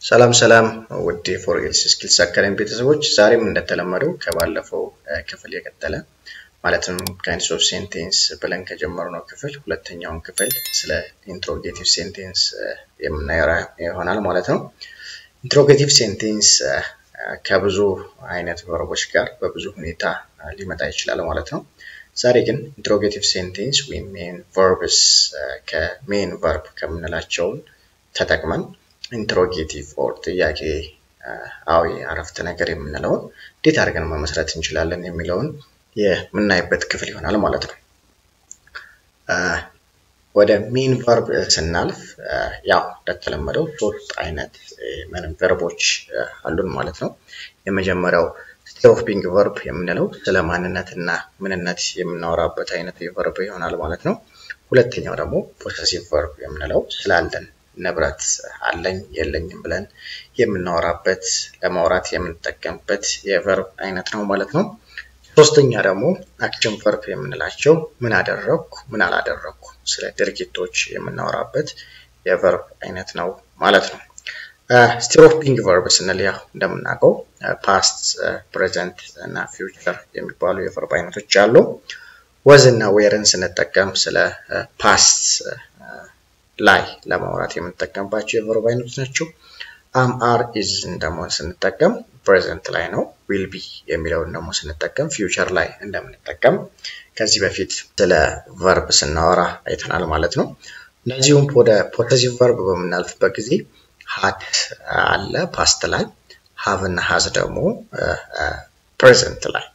ሰላም ሰላም ውድ ፎርኤልስ ስኪልስ አካዳሚ ቤተሰቦች ዛሬም እንደተለመደው ከባለፈው ክፍል የቀጠለ ማለትም ካይንድስ ኦፍ ሴንቴንስ ብለን ከጀመርነው ክፍል ሁለተኛውን ክፍል ስለ ኢንትሮጌቲቭ ሴንቴንስ የምናየው ይሆናል ማለት ነው። ኢንትሮጌቲቭ ሴንቴንስ ከብዙ አይነት ቨርቦች ጋር በብዙ ሁኔታ ሊመጣ ይችላል ማለት ነው። ዛሬ ግን ኢንትሮጌቲቭ ሴንቴንስ ወይም ሜን ቨርብስ ከሜን ቨርብ ከምንላቸው ተጠቅመን ኢንትሮጌቲቭ ኦር ጥያቄ አዊ አረፍተ ነገር የምንለው እንዴት አድርገን መመስረት እንችላለን የሚለውን የምናይበት ክፍል ይሆናል ማለት ነው። ወደ ሜን ቨርብ ስናልፍ ያው እንደተለመደው ሶስት አይነት ሜን ቨርቦች አሉን ማለት ነው። የመጀመሪያው ስቴት ኦፍ ቢንግ ቨርብ የምንለው ስለማንነትና ምንነት የምናወራበት አይነት ቨርብ ይሆናል ማለት ነው። ሁለተኛው ደግሞ ፖሰሲቭ ቨርብ የምንለው ስላለን ንብረት አለኝ የለኝም ብለን የምናወራበት ለማውራት የምንጠቀምበት የቨርብ አይነት ነው ማለት ነው። ሶስተኛ ደግሞ አክሽን ቨርብ የምንላቸው ምን አደረኩ ምን አላደረኩ ስለ ድርጊቶች የምናወራበት የቨርብ አይነት ነው ማለት ነው። ስቴት ኦፍ ቢንግ ቨርብ ስንል ያው እንደምናውቀው ፓስት ፕሬዘንት እና ፊውቸር የሚባሉ የቨርብ አይነቶች አሉ። was እና were ስንጠቀም ስለ ፓስት ላይ ለማውራት የምንጠቀምባቸው የቨርብ አይነቶች ናቸው። am are is ደግሞ ስንጠቀም present ላይ ነው። will be የሚለውን ደግሞ ስንጠቀም future ላይ እንደምንጠቀም ከዚህ በፊት ስለ verb ስናወራ አይተናል ማለት ነው። እነዚህም ወደ possessive verb በመናልፍበት ጊዜ had አለ past ላይ have እና has ደግሞ present ላይ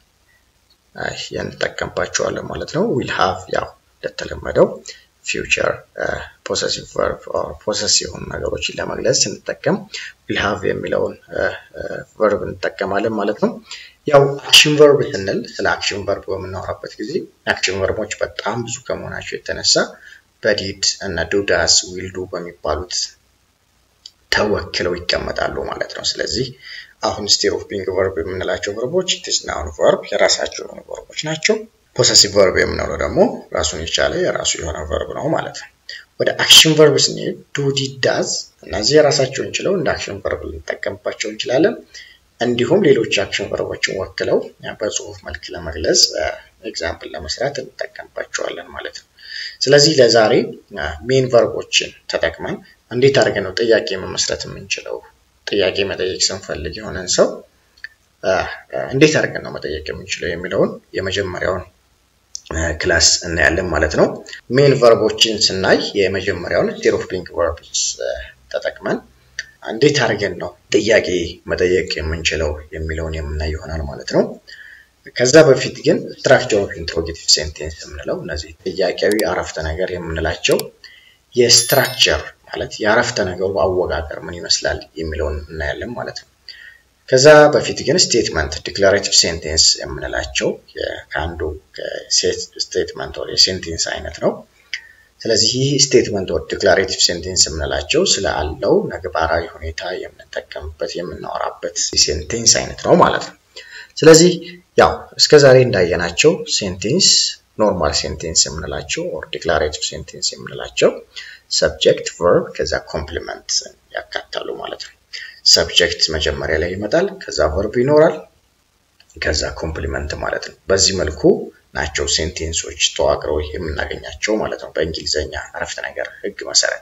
እንጠቀምባቸዋለን ማለት ነው። will have ያው እንደተለመደው future possessive verb or possessive ነገሮችን ለመግለጽ ስንጠቀም will have የሚለውን verb እንጠቀማለን ማለት ነው። ያው action verb ስንል ስለ action verb በምናወራበት ጊዜ action verboች በጣም ብዙ ከመሆናቸው የተነሳ በዲድ እና do does will do በሚባሉት ተወክለው ይቀመጣሉ ማለት ነው። ስለዚህ አሁን state of being verb የምንላቸው verboች it is noun verb የራሳቸው የሆኑ verboች ናቸው። possessive verb የምንለው ደግሞ ራሱን የቻለ የራሱ የሆነ verb ነው ማለት ነው። ወደ action verb ስንሄድ do did does እነዚህ የራሳቸውን እንችለው እንደ action verb ልንጠቀምባቸው እንችላለን። እንዲሁም ሌሎች action verboችን ወክለው በጽሁፍ መልክ ለመግለጽ ኤግዛምፕል ለመስራት እንጠቀምባቸዋለን ማለት ነው። ስለዚህ ለዛሬ ሜን ቨርቦችን ተጠቅመን እንዴት አድርገን ነው ጥያቄ መመስረት የምንችለው ጥያቄ መጠየቅ ስንፈልግ የሆነን ሰው እንዴት አድርገን ነው መጠየቅ የምንችለው የሚለውን የመጀመሪያውን ክላስ እናያለን ማለት ነው። ሜን ቨርቦችን ስናይ የመጀመሪያውን state of being verbs ተጠቅመን እንዴት አድርገን ነው ጥያቄ መጠየቅ የምንችለው የሚለውን የምናይ ይሆናል ማለት ነው። ከዛ በፊት ግን structure of interrogative sentence የምንለው እነዚህ ጥያቄያዊ አረፍተ ነገር የምንላቸው የስትራክቸር ማለት የአረፍተ ነገሩ አወቃቀር ምን ይመስላል የሚለውን እናያለን ማለት ነው። ከዛ በፊት ግን ስቴትመንት ዲክላሬቲቭ ሴንቴንስ የምንላቸው ከአንዱ ስቴትመንት or የሴንቴንስ አይነት ነው። ስለዚህ ይህ ስቴትመንት or ዲክላሬቲቭ ሴንቴንስ የምንላቸው ስለ አለው ነግባራዊ ሁኔታ የምንጠቀምበት የምናወራበት ሴንቴንስ አይነት ነው ማለት ነው። ስለዚህ ያው እስከዛሬ እንዳየናቸው ሴንቴንስ ኖርማል ሴንቴንስ የምንላቸው or ዲክላሬቲቭ ሴንቴንስ የምንላቸው subject verb ከዛ complement ያካታሉ ማለት ነው። subject መጀመሪያ ላይ ይመጣል ከዛ verb ይኖራል ከዛ complement ማለት ነው። በዚህ መልኩ ናቸው ሴንቴንሶች ተዋቅረው የምናገኛቸው ማለት ነው በእንግሊዘኛ አረፍተ ነገር ህግ መሰረት።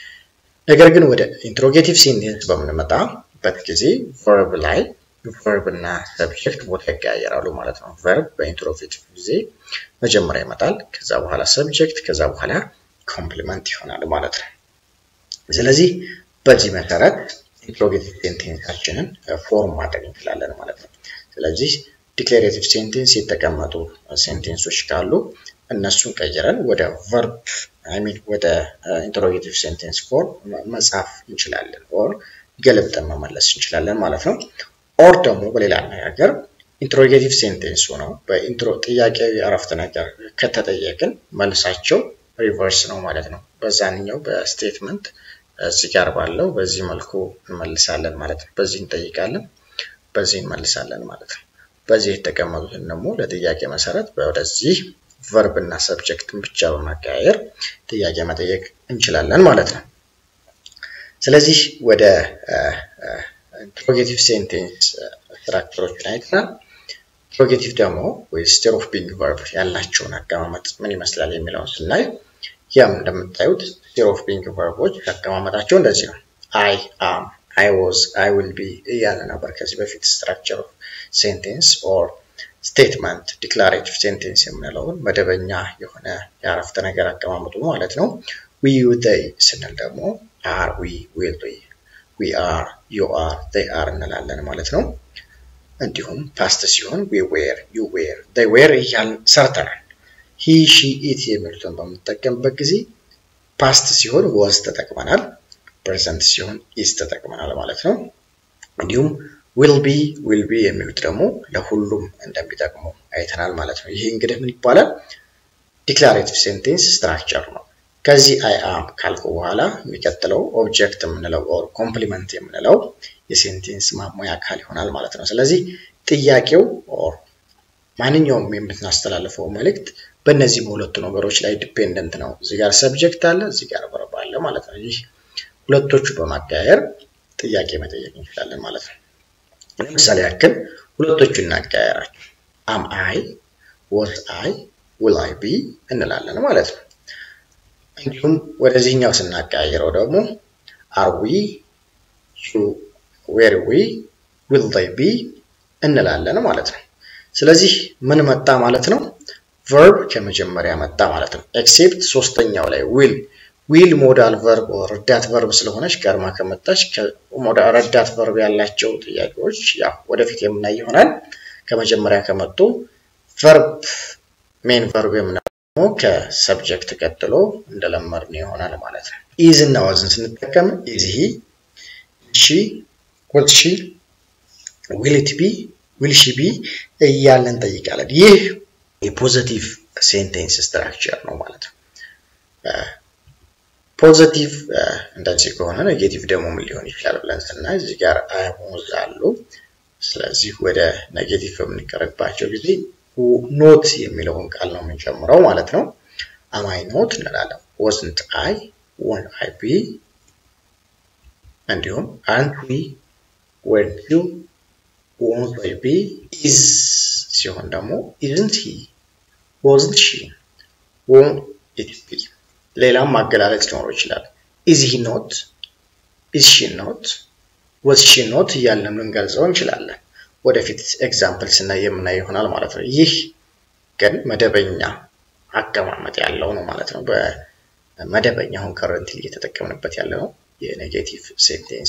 ነገር ግን ወደ ኢንትሮጌቲቭ ሴንቴንስ በምንመጣበት ጊዜ verb ላይ verb እና subject ቦታ ይቀያየራሉ ማለት ነው። verb በኢንትሮጌቲቭ ጊዜ መጀመሪያ ይመጣል ከዛ በኋላ subject ከዛ በኋላ complement ይሆናል ማለት ነው። ስለዚህ በዚህ መሰረት ኢንትሮጌቲቭ ሴንቴንሳችንን ፎርም ማድረግ እንችላለን ማለት ነው። ስለዚህ ዲክላሬቲቭ ሴንቴንስ የተቀመጡ ሴንቴንሶች ካሉ እነሱን ቀይረን ወደ verb ወደ ኢንትሮጌቲቭ ሴንቴንስ ፎርም መጻፍ እንችላለን or ገልብጠን መመለስ እንችላለን ማለት ነው። or ደግሞ በሌላ አነጋገር ኢንትሮጌቲቭ ሴንቴንስ ሆኖ በኢንትሮ ጥያቄያዊ አረፍተ ነገር ከተጠየቅን መልሳቸው ሪቨርስ ነው ማለት ነው። በዛኛው በስቴትመንት እዚህ ጋር ባለው በዚህ መልኩ እንመልሳለን ማለት ነው። በዚህ እንጠይቃለን በዚህ እንመልሳለን ማለት ነው። በዚህ የተቀመጡትን ደግሞ ለጥያቄ መሰረት ወደዚህ verb እና subject ብቻ በማቀያየር ጥያቄ መጠየቅ እንችላለን ማለት ነው። ስለዚህ ወደ ኢንትሮጌቲቭ ሴንቴንስ ስትራክቸሮችን አይተናል ኢንትሮጌቲቭ ደግሞ ወይ ስቴር ኦፍ ቢንግ ቨርብ ያላቸውን አቀማመጥ ምን ይመስላል የሚለውን ስናይ ያም እንደምታዩት ስቴር ኦፍ ቢንግ ቨርቦች አቀማመጣቸው እንደዚህ ነው I am I was I will be እያለ ነበር ከዚህ በፊት ስትራክቸር ኦፍ ሴንቴንስ ኦር statement declarative sentence የምንለውን መደበኛ የሆነ የአረፍተ ነገር አቀማመጡ ማለት ነው we you they ስንል ደግሞ are we will we are you are they are እንላለን ማለት ነው እንዲሁም past ሲሆን we were you were they were እያልን ሰርተናል he she it የሚሉትን በመጠቀምበት ጊዜ past ሲሆን was ተጠቅመናል present ሲሆን is ተጠቅመናል ማለት ነው እንዲሁም will be የሚሉት ደግሞ ለሁሉም እንደሚጠቅሙ አይተናል ማለት ነው ይሄ እንግዲህ ምን ይባላል ዲክላሬቲቭ ሴንቴንስ ስትራክቸር ነው ከዚህ I am ካልኩ በኋላ የሚከተለው ኦብጀክት የምንለው ኦር ኮምፕሊመንት የምንለው የሴንቴንስ ማሟያ አካል ይሆናል ማለት ነው ስለዚህ ጥያቄው ኦር ማንኛውም የምትናስተላልፈው መልእክት በእነዚህ ሁለቱ ነገሮች ላይ ዲፔንደንት ነው እዚህ ጋር ሰብጀክት አለ እዚህ ጋር ቨርብ አለ ማለት ነው ይህ ሁለቶቹ በማቀያየር ጥያቄ መጠየቅ እንችላለን ማለት ነው ለምሳሌ ያክል ሁለቶቹን እናቀያየራቸው am I was I will I be እንላለን ማለት ነው እንዲሁም ወደዚህኛው ስናቀያየረው ደግሞ are we you were we will they be እንላለን ማለት ነው ስለዚህ ምን መጣ ማለት ነው verb ከመጀመሪያ መጣ ማለት ነው except ሶስተኛው ላይ will modal verb or ረዳት verb ስለሆነች ቀርማ ከመጣች ከሞዳል ረዳት verb ያላቸው ጥያቄዎች ያው ወደፊት የምናይ ይሆናል ከመጀመሪያ ከመጡ verb main verb የምናው ከሰብጀክት ቀጥሎ እንደለመድነው ይሆናል ማለት ነው is እና wasን ስንጠቀም is he she will she will it be will she be እያለን ጠይቃለን ይህ የፖዚቲቭ ሴንቴንስ ስትራክቸር ነው ማለት ነው ፖዚቲቭ እንደዚህ ከሆነ ኔጌቲቭ ደግሞ ምን ሊሆን ይችላል ብለን ስናይ እዚህ ጋር አሞዝ አሉ ስለዚህ ወደ ኔጌቲቭ በምንቀርባቸው ጊዜ ኖት የሚለውን ቃል ነው የምንጨምረው ማለት ነው am I not እንላለን wasn't I won't I be እንዲሁም aren't we weren't you won't I be is ሲሆን ደግሞ isn't he wasn't she won't it be ሌላም ማገላለጽ ሊኖር ይችላል is he not is she not was she not እያልን ልንገልጸው እንችላለን ወደፊት ኤግዛምፕልስ እና የምናይ ይሆናል ማለት ነው ይህ ግን መደበኛ አቀማመጥ ያለው ነው ማለት ነው በመደበኛ አሁን ከረንትሊ እየተጠቀምንበት ያለው ነው የኔጌቲቭ ሴንቴንስ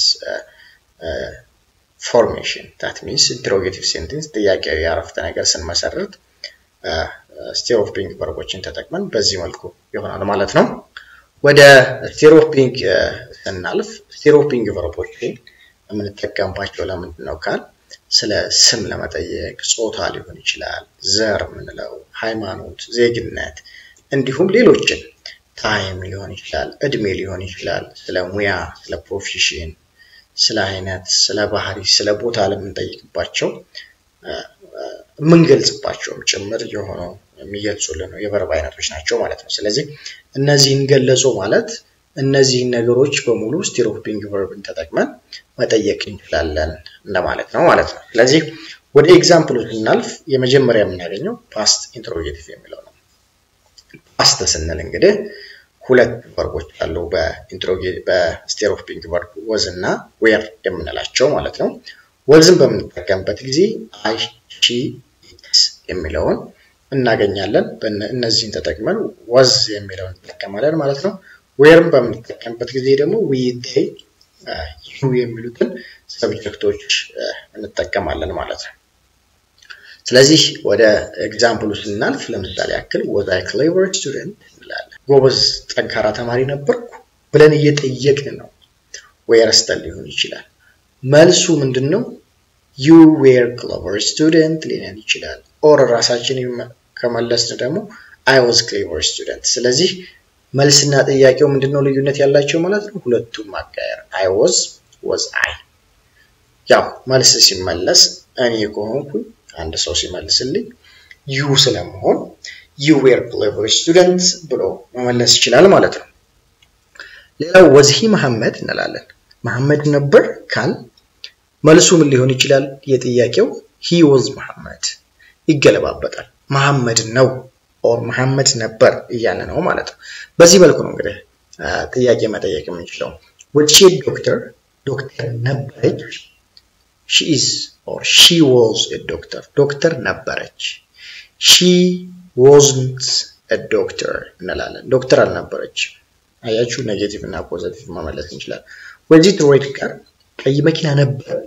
ፎርሜሽን that means interrogative sentence ጥያቄያዊ አረፍተ ነገር ስንመሰርት state of being verboችን ተጠቅመን በዚህ መልኩ ይሆናል ማለት ነው ወደ state of being ስናልፍ state of being verboችን የምንጠቀምባቸው ለምንድን ነው ካል ስለ ስም ለመጠየቅ ጾታ ሊሆን ይችላል ዘር ምንለው ሃይማኖት ዜግነት እንዲሁም ሌሎችን ታይም ሊሆን ይችላል እድሜ ሊሆን ይችላል ስለ ሙያ ስለ ፕሮፌሽን ስለ አይነት ስለ ባህሪ ስለ ቦታ ለምንጠይቅባቸው ምንገልጽባቸውም ጭምር የሆነው የሚገልጹልን ነው የቨርብ አይነቶች ናቸው ማለት ነው ስለዚህ እነዚህን ገለጹ ማለት እነዚህን ነገሮች በሙሉ state of being verb-ን ተጠቅመን መጠየቅ እንችላለን እንደማለት ነው ማለት ነው ስለዚህ ወደ ኤግዛምፕሉ ስናልፍ የመጀመሪያ የምናገኘው past interrogative የሚለው ነው past ስንል እንግዲህ ሁለት verboች አሉ በstate of being verb was እና were የምንላቸው ማለት ነው wasን በምንጠቀምበት ጊዜ I she it የሚለውን እናገኛለን በእነዚህን ተጠቅመን was የሚለውን እንጠቀማለን ማለት ነው whereን በምንጠቀምበት ጊዜ ደግሞ we they you የሚሉትን ሰብጀክቶች እንጠቀማለን ማለት ነው ስለዚህ ወደ ኤግዛምፕሉ ስናልፍ ለምሳሌ ያክል was I clever student እንላለን ጎበዝ ጠንካራ ተማሪ ነበርኩ ብለን እየጠየቅን ነው where ስተል ሊሆን ይችላል መልሱ ምንድነው you were clever student ሊሆን ይችላል or ራሳችን ከመለስን ደግሞ I was clever student ስለዚህ መልስና ጥያቄው ምንድነው ልዩነት ያላቸው ማለት ነው ሁለቱም ማቀየር I was I ያው መልስ ሲመለስ እኔ ከሆንኩ አንድ ሰው ሲመልስልኝ you ስለመሆን you were clever student ብሎ መመለስ ይችላል ማለት ነው ሌላው was he መሐመድ እንላለን መሐመድ ነበር ካል መልሱ ምን ሊሆን ይችላል የጥያቄው he was Muhammad ይገለባበጣል መሐመድ ነው or መሐመድ ነበር እያለ ነው ማለት ነው በዚህ መልኩ ነው እንግዲህ ጥያቄ መጠየቅ የምንችለው was she a doctor ዶክተር ነበረች she is or she was a doctor ነበረች she wasn't a doctor እንላለን ዶክተር አልነበረች አያችሁ ኔጌቲቭ እና ፖዚቲቭ መመለስ እንችላለን was it red car ቀይ መኪና ነበር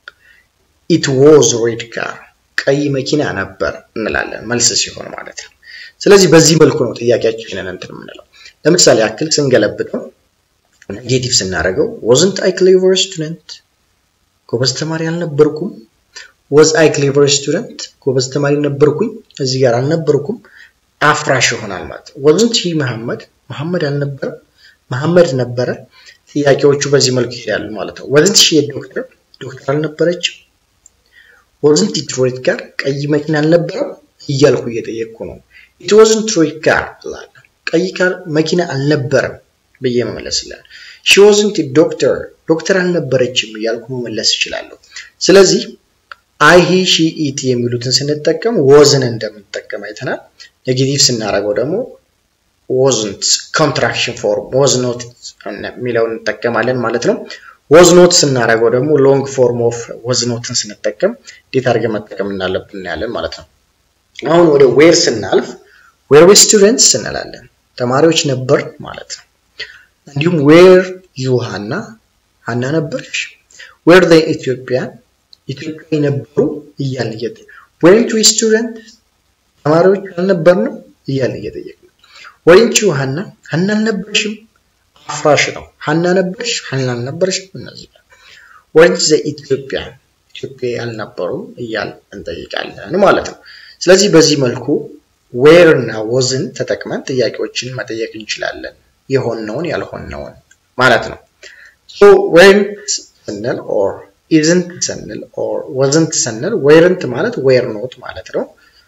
it was red car ቀይ መኪና ነበር እንላለን መልስ ሲሆን ማለት ነው ስለዚህ በዚህ መልኩ ነው ጥያቄያችንን እንትን የምንለው ለምሳሌ አክል ስንገለብጠው ኔጌቲቭ ስናደርገው wasn't I clever student ጎበዝ ተማሪ አልነበርኩም was I clever student ጎበዝ ተማሪ ነበርኩኝ እዚህ ጋር አልነበርኩም አፍራሽ ይሆናል ማለት wasn't he መሐመድ አልነበረም መሐመድ ነበረ ጥያቄዎቹ በዚህ መልኩ ይያሉ ማለት ነው wasn't she a doctor ዶክተር አልነበረች wasn't it red car ቀይ መኪና አልነበረም እያልኩ እየጠየቅኩ ነው it wasn't red car ላለ ቀይ ካር መኪና አልነበረም በየመመለስላል she wasn't a ዶክተር አልነበረችም እያልኩ መመለስ ይችላል ስለዚህ I he she it የሚሉትን ስንጠቀም wasn't እንደምንጠቀም አይተናል ኔጌቲቭ ስናደርገው ደግሞ wasn't contraction form was not የሚለውን እንጠቀማለን ማለት ነው was not ስናደርገው ደግሞ long form of was notን ስንጠቀም እንዴት አድርገን መጠቀም እንዳለብን ያለን ማለት ነው አሁን ወደ where ስናልፍ where we students እንላለን ተማሪዎች ነበር ማለት ነው እንዲሁም where you ሃና ነበርሽ where the ኢትዮጵያ ነበሩ እያልን weren't we students ተማሪዎች አልነበርንም እያልን እየጠየቅን weren't you ሃና አልነበርሽም አፍራሽ ነው ሃና ነበርሽ አልነበርሽም እነዚህ weren't the ኢትዮጵያ አልነበሩም እያልን እንጠይቃለን ማለት ነው ስለዚህ በዚህ መልኩ where እና wasn't ተጠቅመን ጥያቄዎችን መጠየቅ እንችላለን የሆነውን ያልሆነውን ማለት ነው so weren't ስንል or isn't ስንል or wasn't ስንል weren't ማለት were not ማለት ነው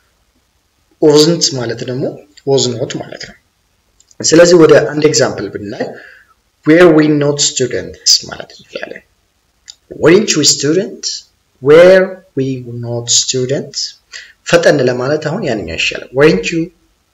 wasn't ማለት ደግሞ was not ማለት ነው ስለዚህ ወደ አንድ ኤግዛምፕል ብናይ were we not students ማለት እንችላለን weren't we students were we not students ፈጠን ለማለት አሁን ያንኛው ይሻላል weren't you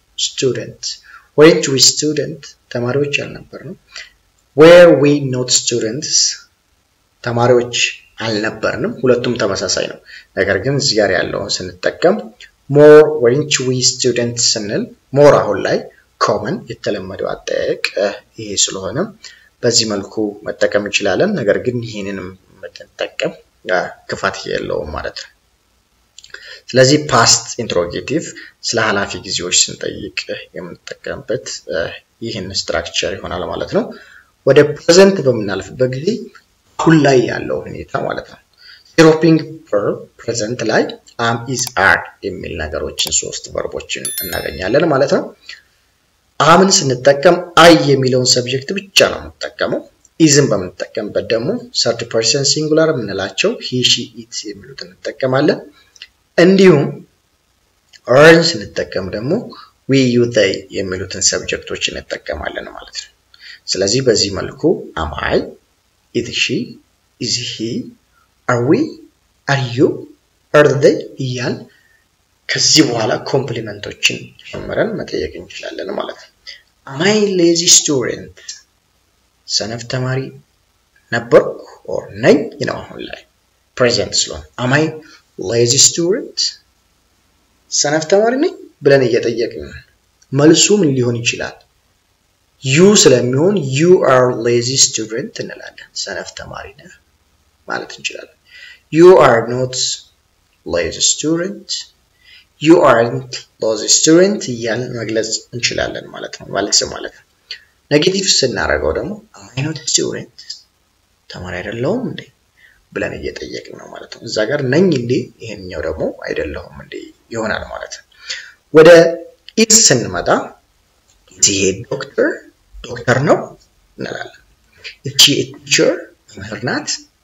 student ተማሪዎች አልነበርንም were we not students ተማሪዎች አልነበርንም ሁለቱም ተመሳሳይ ነው ነገር ግን እዚህ ጋር ያለውን ስንጠቀም more weren't we students ስንል more አሁን ላይ common የተለመደው አጠያየቅ ይሄ ስለሆነ በዚህ መልኩ መጠቀም እንችላለን ነገር ግን ይሄንንም መጠቀም ክፋት የለውም ማለት ነው ስለዚህ past interrogative ስለ ሐላፊ ጊዜዎች ስንጠይቅ የምንጠቀምበት ይሄን ስትራክቸር ይሆናል ማለት ነው ወደ present በመናልፍበት ጊዜ ሁሉ ላይ ያለው ሁኔታ ማለት ነው ኢሮፒንግ verb present ላይ am is are የሚል ነገሮችን ሶስት verboችን እናገኛለን ማለት ነው አምን ስንጠቀም I የሚለውን ሰብጀክት ብቻ ነው የምንጠቀመው isን በመጠቀምበት ደግሞ third person singular የምንላቸው he she it የሚሉትን እንጠቀማለን እንዲሁም are ስንጠቀም ደግሞ we you they የሚሉትን ሰብጀክቶችን እንጠቀማለን ማለት ነው ስለዚህ በዚህ መልኩ am I is she is he are we are you are they እያል ከዚህ በኋላ ኮምፕሊመንቶችን ጨምረን መጠየቅ እንችላለን ማለት ነው am I lazy student ሰነፍ ተማሪ ነበርኩ or ነኝ ነው አሁን ላይ present ስለሆነ am I lazy student ሰነፍ ተማሪ ነኝ ብለን እየጠየቅን መልሱ ምን ሊሆን ይችላል you ስለሚሆን you are lazy student እንላለን ሰነፍ ተማሪ ነህ ማለት እንችላለን you are not lazy student you aren't lazy student እያልን መግለጽ እንችላለን ማለት ነው ማለት ነው ኔጌቲቭ ስናደርገው ደግሞ am I not a student ተማሪ አይደለሁም እንዴ ብለን እየጠየቅን ነው ማለት ነው እዛ ጋር ነኝ እንዴ ይሄንኛው ደግሞ አይደለሁም እንዴ ይሆናል ማለት ነው ወደ is ስንመጣ ይሄ ዶክተር ነው እንላለን እቺ teacher መምህር ናት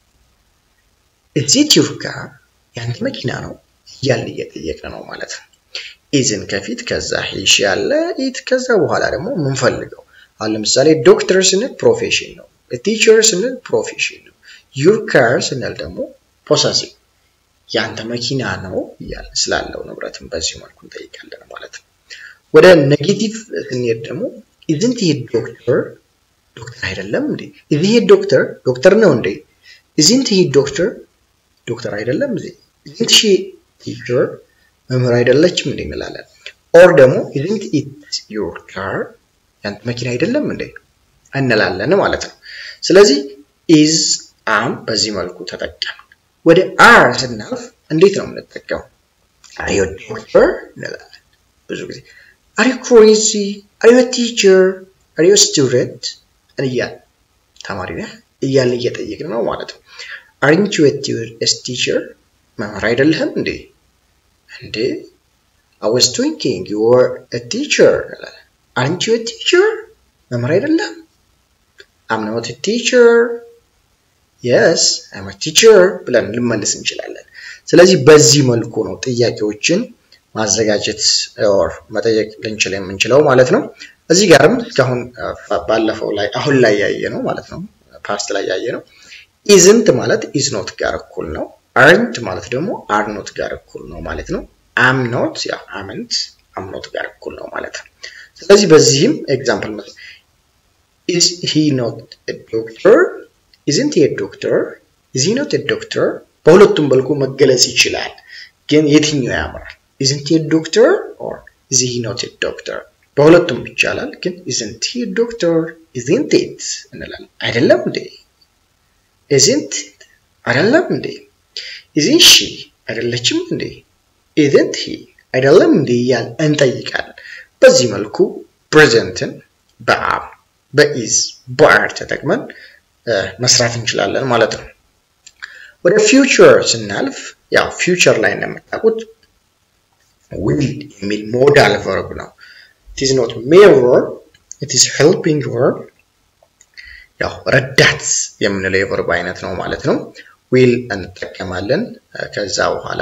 is it your car ያንተ መኪና ነው እያልን እየጠየቅን ነው ማለት ነው isን ከፊት ከዛ he ያለ it ከዛ በኋላ ደግሞ ምን ፈልገው አሁን ለምሳሌ ዶክተር ስንል ፕሮፌሽን ነው a teacher ስንል ፕሮፌሽን ነው your car ስንል ደግሞ possessive ያንተ መኪና ነው ይላል ስላለው ንብረትም በዚህ መልኩ እንጠይቃለን ማለት ነው ወደ ኔጌቲቭ ስንሄድ ደግሞ isn't he a doctor ዶክተር አይደለም እንዴ is he a doctor ዶክተር ነው እንዴ isn't he a doctor ዶክተር አይደለም እንዴ isn't she teacher መምህር አይደለችም እንዴ እንላለን or ደግሞ isn't it your car ያንተ መኪና አይደለም እንዴ እንላለን ማለት ነው ስለዚህ is am በዚህ መልኩ ተጠቀም ወደ are ስናልፍ እንዴት ነው የምንጠቀመው are you a doctor እንላለን ብዙ ጊዜ are you crazy are you a teacher are you a student እያል ተማሪ ነህ እያል እየጠየቅን ነው ማለት ነው aren't you a teacher መምህር አይደለህም እንዴ እንዴ I was thinking you were a teacher aren't you a teacher መምህር አይደለህም I'm not a teacher yes I'm a teacher ብለን ልመልስ እንችላለን ስለዚህ በዚህ መልኩ ነው ጥያቄዎችን ማዘጋጀት or መጠየቅ ልንችል የምንችለው ማለት ነው እዚህ ጋርም እስካሁን ባለፈው ላይ አሁን ላይ ያየነው ማለት ነው ፓስት ላይ ያየነው isn't ማለት is not ጋር እኩል ነው aren't ማለት ደግሞ are not ጋር እኩል ነው ማለት ነው am not ያ aren't am not ጋር እኩል ነው ማለት ነው ስለዚህ በዚህም ኤግዛምፕል ማለት is he not a doctor isn't he a doctor is he not a doctor በሁለቱም መልኩ መገለጽ ይችላል ግን የትኛው ያምራል isn't he a doctor or is he not a doctor በሁለቱም ይቻላል ግን isn't he a doctor isn't it እንላለን አይደለም እንዴ isn't አይደለም እንዴ isn't she አይደለችም እንዴ isn't he አይደለም እንዴ ያን እንጠይቃለን በዚህ መልኩ presentን በአም በis በአር ተጠቅመን መስራት እንችላለን ማለት ነው ወደ future ስናልፍ ያው future ላይ እንደምታውቁት will የሚል modal verb ነው it is not main verb it is helping verb ያው ረዳት የምንለው የverb አይነት ነው ማለት ነው will እንጠቀማለን ከዛ በኋላ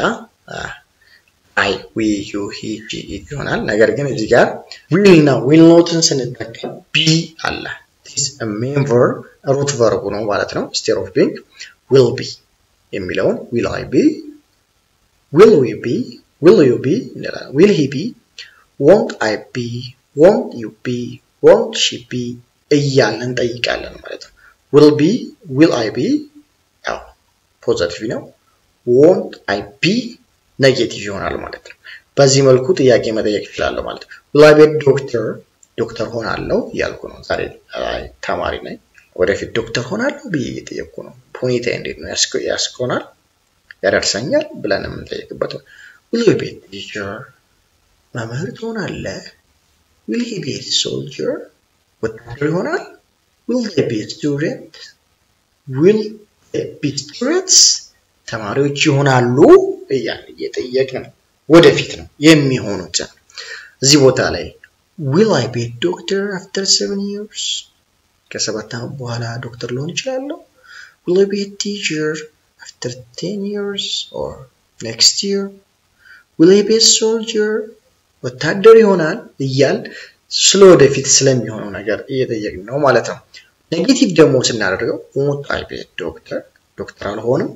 I we you he she it ይሆናል ነገር ግን እዚህ ጋር will እና will notን ስንጠቀም be አለ it is a main verb root verb ነው ማለት ነው instead of being will be የሚለውን will I be will we be will you be will he be won't I be won't you be won't she be እያልን እንጠይቃለን ማለት ነው will be will I be ያው ፖዚቲቭ ነው won't I be ኔጌቲቭ ይሆናል ማለት ነው በዚህ መልኩ ጥያቄ መጠየቅ ይችላል ማለት ነው will I be ዶክተር ዶክተር ሆናለሁ ያልኩ ነው ዛሬ ተማሪ ነኝ ወደፊት ዶክተር ሆናለሁ ብዬ ነው ፖይንት እንዴት ነው ያስቆናል ያደርሰኛል ብለን የምንጠይቅበት will you be a teacher መምህር ትሆናለህ will he be a soldier ወታደር ይሆናል will they be a student will they be students ተማሪዎች ይሆናሉ እየጠየቅን ነው ወደፊት ነው የሚሆኑት እዚህ ቦታ ላይ will I be a doctor after 7 years ከ7 ዓመት በኋላ ዶክተር ልሆን እችላለሁ will I be a teacher after 10 years or next year will I be a soldier ወታደር ይሆናል እያል ስለወደፊት ስለሚሆነው ነገር እየጠየቅን ነው ማለት ነው ኔጌቲቭ ደግሞ ስናደርገው won't I be a doctor ዶክተር አልሆንም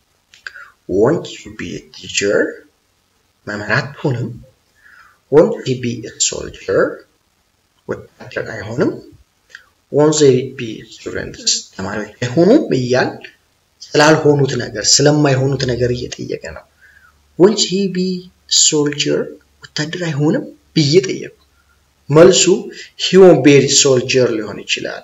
won't you be a teacher መምህር አትሆንም won't he be a soldier ወታደር አይሆንም won't they be students ተማሪዎች አይሆኑም እያል ስላልሆኑት ነገር ስለማይሆኑት ነገር እየጠየቀ ነው won't he be a soldier ወታደር አይሆንም ብየጠየቁ መልሱ he won't be a soldier ሊሆን ይችላል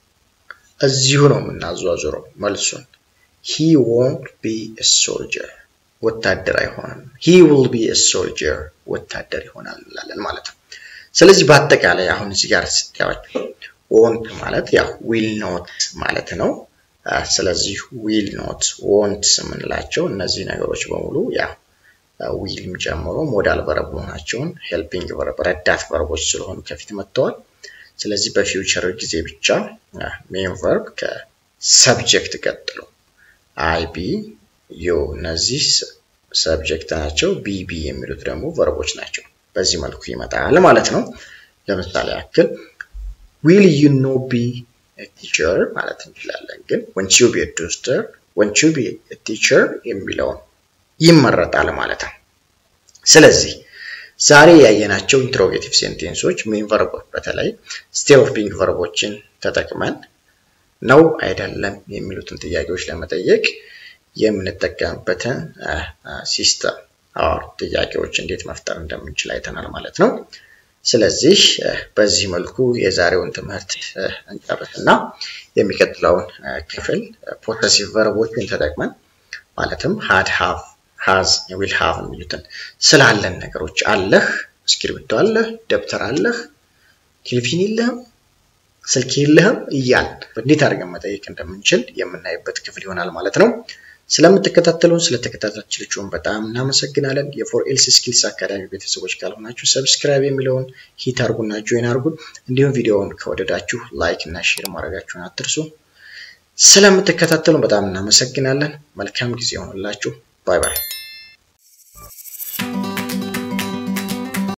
እዚሁ ነው የምናዟዟረው መልሱን he won't be a soldier ወታደር አይሆንም he will be a soldier ወታደር ይሆናል እንላለን ማለት ነው ስለዚህ በአጠቃላይ አሁን እዚህ ጋር ስታያቸው won't ማለት ያው will not ማለት ነው ስለዚህ will not won't የምንላቸው እነዚህ ነገሮች በሙሉ ያው will ጨምሮ ሞዳል verb ናቸውን helping verb ረዳት verboች ስለሆኑ ከፊት መጥተዋል ስለዚህ በፊውቸር ጊዜ ብቻ main verb ከሰብጀክት ቀጥሎ I be you እነዚህ ሰብጀክት ናቸው be የሚሉት ደግሞ verboች ናቸው በዚህ መልኩ ይመጣል ማለት ነው ለምሳሌ ያክል will you not be a teacher ማለት እንችላለን ግን won't you be a doctor won't you be a teacher የሚለውን ይመረጣል ማለት ነው ስለዚህ ዛሬ ያየናቸው ኢንትሮጌቲቭ ሴንቴንሶች ሜን ቨርቦች በተለይ ስቴት ኦፍ ቢንግ ቨርቦችን ተጠቅመን ነው አይደለም የሚሉትን ጥያቄዎች ለመጠየቅ የምንጠቀምበትን ሲስተም አር ጥያቄዎች እንዴት መፍጠር እንደምንችል አይተናል ማለት ነው ስለዚህ በዚህ መልኩ የዛሬውን ትምህርት እንጨርስና የሚቀጥለውን ክፍል ፖሰሲቭ ቨርቦችን ተጠቅመን ማለትም had have has will have የሚሉትን ስላለን ነገሮች አለህ እስክሪብቶ አለህ ደብተር አለህ ቴሌቪዥን የለህም ስልክ የለህም እያል እንዴት አድርገን መጠየቅ እንደምንችል የምናይበት ክፍል ይሆናል ማለት ነው ስለምትከታተሉን ስለተከታተላችሁን በጣም እናመሰግናለን የፎር ኤልስ ስኪልስ አካዳሚ ቤተሰቦች ካልሆናችሁ ሰብስክራይብ የሚለውን ሂት አድርጉና ጆይን አድርጉ እንዲሁም ቪዲዮውን ከወደዳችሁ ላይክ እና ሼር ማድረጋችሁን አትርሱ ስለምትከታተሉን በጣም እናመሰግናለን መልካም ጊዜ ይሁንላችሁ ባይ ባይ